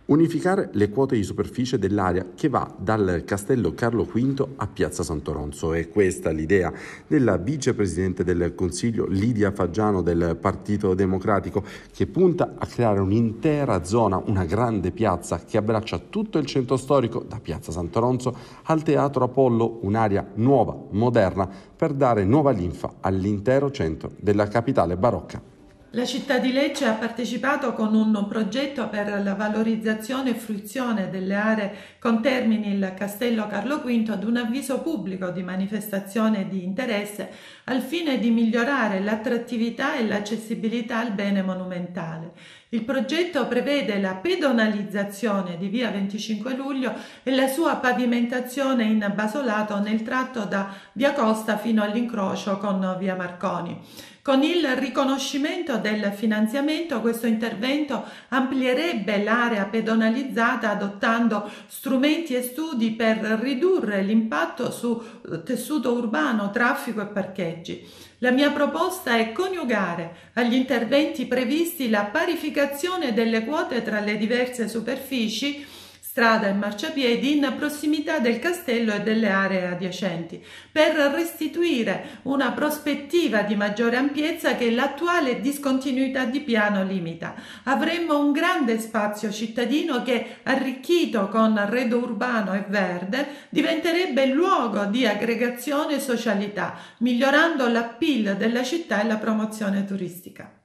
Unificare le quote di superficie dell'area che va dal Castello Carlo V a Piazza Sant'Oronzo. È questa l'idea della vicepresidente del Consiglio Lidia Faggiano del Partito Democratico, che punta a creare un'intera zona, una grande piazza che abbraccia tutto il centro storico da Piazza Sant'Oronzo al Teatro Apollo, un'area nuova, moderna, per dare nuova linfa all'intero centro della capitale barocca. La città di Lecce ha partecipato con un progetto per la valorizzazione e fruizione delle aree con termini il Castello Carlo V ad un avviso pubblico di manifestazione di interesse al fine di migliorare l'attrattività e l'accessibilità al bene monumentale. Il progetto prevede la pedonalizzazione di via 25 luglio e la sua pavimentazione in basolato nel tratto da via Costa fino all'incrocio con via Marconi. Con il riconoscimento del finanziamento, questo intervento amplierebbe l'area pedonalizzata adottando strumenti e studi per ridurre l'impatto su tessuto urbano, traffico e parcheggi. La mia proposta è coniugare agli interventi previsti la parificazione delle quote tra le diverse superfici, strada e marciapiedi, in prossimità del castello e delle aree adiacenti, per restituire una prospettiva di maggiore ampiezza che l'attuale discontinuità di piano limita. Avremmo un grande spazio cittadino che, arricchito con arredo urbano e verde, diventerebbe luogo di aggregazione e socialità, migliorando l'appeal della città e la promozione turistica.